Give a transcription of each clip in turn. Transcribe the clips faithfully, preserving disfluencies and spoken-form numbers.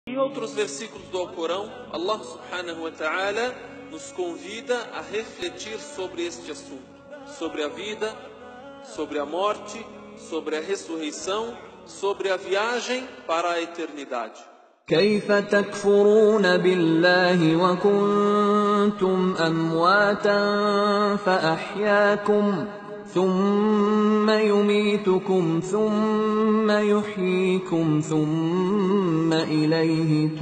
Em outros versículos do Alcorão, Allah subhanahu wa ta'ala nos convida a refletir sobre este assunto, sobre a vida, sobre a morte, sobre a ressurreição, sobre a viagem para a eternidade. كيف تكفرون بالله وكنتم أمواتا فأحياكم ثم يميتكم ثم يحييكم ثم إليه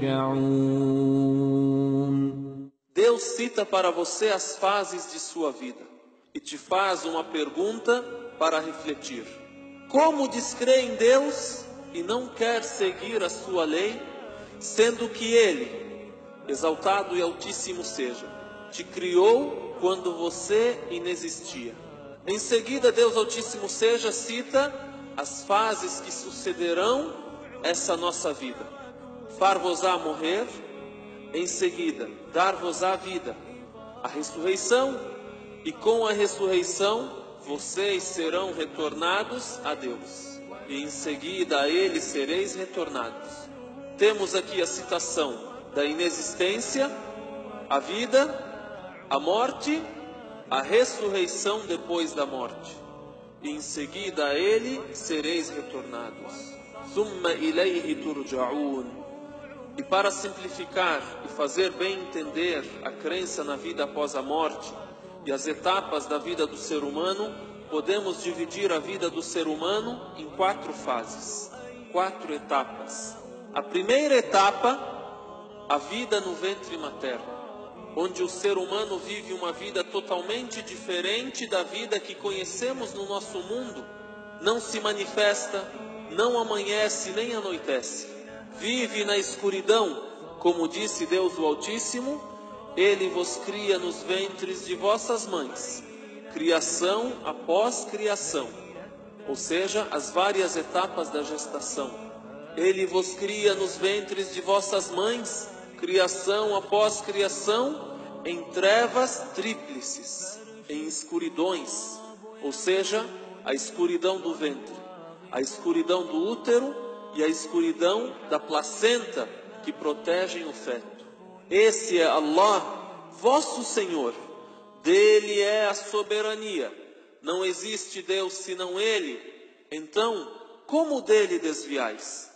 ترجعون. Deus cita para você as fases de sua vida e te faz uma pergunta para refletir. Como descrer em Deus e não quer seguir a sua lei, sendo que Ele, exaltado e altíssimo seja, te criou quando você inexistia? Em seguida, Deus altíssimo seja cita as fases que sucederão essa nossa vida. Far-vos-á morrer, em seguida, dar-vos-á a vida, a ressurreição, e com a ressurreição, vocês serão retornados a Deus. E em seguida a Ele sereis retornados. Temos aqui a citação da inexistência, a vida, a morte, a ressurreição depois da morte. E em seguida a Ele sereis retornados. Thumma ilayhi turja'un. E para simplificar e fazer bem entender a crença na vida após a morte e as etapas da vida do ser humano, podemos dividir a vida do ser humano em quatro fases, quatro etapas. A primeira etapa, a vida no ventre materno, onde o ser humano vive uma vida totalmente diferente da vida que conhecemos no nosso mundo. Não se manifesta, não amanhece nem anoitece. Vive na escuridão, como disse Deus o Altíssimo, Ele vos cria nos ventres de vossas mães. Criação após criação, ou seja, as várias etapas da gestação. Ele vos cria nos ventres de vossas mães, criação após criação, em trevas tríplices, em escuridões, ou seja, a escuridão do ventre, a escuridão do útero e a escuridão da placenta que protegem o feto. Esse é Allah, vosso Senhor. Dele é a soberania. Não existe Deus senão Ele. Então, como dele desviais?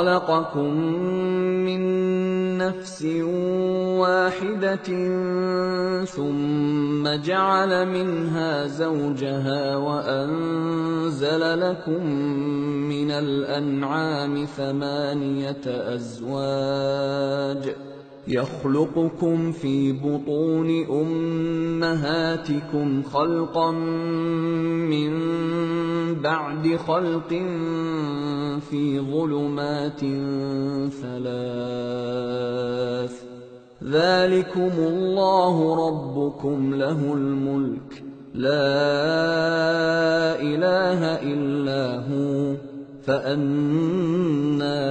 خلقكم من نفس واحدة ثم جعل منها زوجها وأنزل لكم من الأنعام ثمانية أزواج يخلقكم في بطون أمهاتكم خلقا من بعد خلق في ظلمات ثلاث ذلكم الله ربكم له الملك لا إله إلا هو فأنى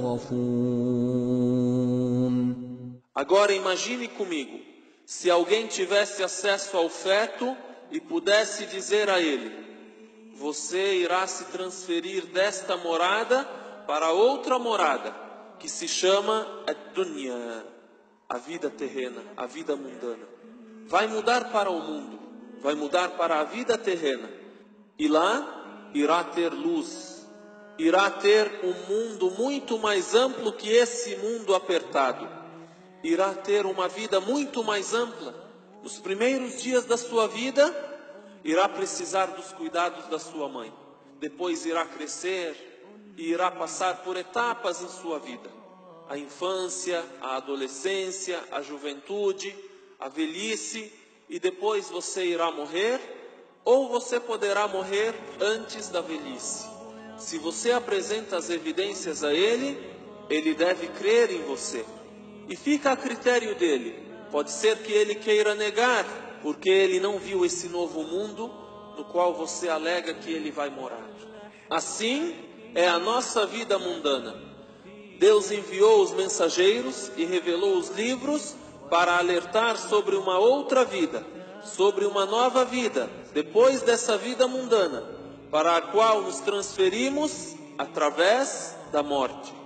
تصرفون. Agora imagine comigo, se alguém tivesse acesso ao feto e pudesse dizer a ele: você irá se transferir desta morada para outra morada, que se chama ad-dunya, a vida terrena, a vida mundana. Vai mudar para o mundo, vai mudar para a vida terrena, e lá irá ter luz, irá ter um mundo muito mais amplo que esse mundo apertado. Irá ter uma vida muito mais ampla. Nos primeiros dias da sua vida, irá precisar dos cuidados da sua mãe. Depois irá crescer e irá passar por etapas em sua vida. A infância, a adolescência, a juventude, a velhice, e depois você irá morrer, ou você poderá morrer antes da velhice. Se você apresenta as evidências a ele, ele deve crer em você. E fica a critério dele. Pode ser que ele queira negar, porque ele não viu esse novo mundo no qual você alega que ele vai morar. Assim é a nossa vida mundana. Deus enviou os mensageiros e revelou os livros para alertar sobre uma outra vida, sobre uma nova vida, depois dessa vida mundana, para a qual nos transferimos através da morte.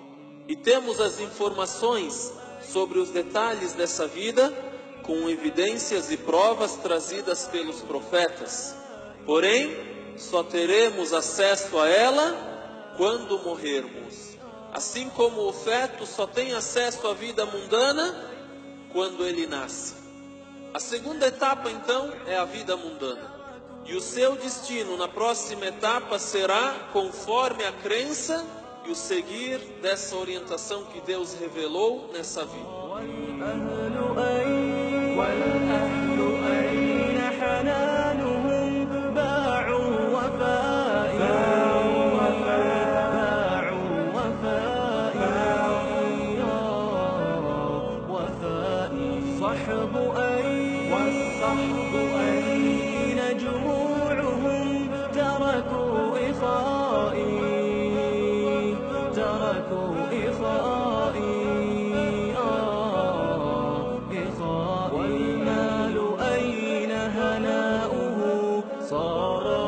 E temos as informações sobre os detalhes dessa vida com evidências e provas trazidas pelos profetas. Porém, só teremos acesso a ela quando morrermos. Assim como o feto só tem acesso à vida mundana quando ele nasce. A segunda etapa, então, é a vida mundana. E o seu destino na próxima etapa será conforme a crença e o seguir dessa orientação que Deus revelou nessa vida. والصحب أين جموعهم تركوا إخائي تركوا إخائي آه إخائي والمال أين هناؤه صار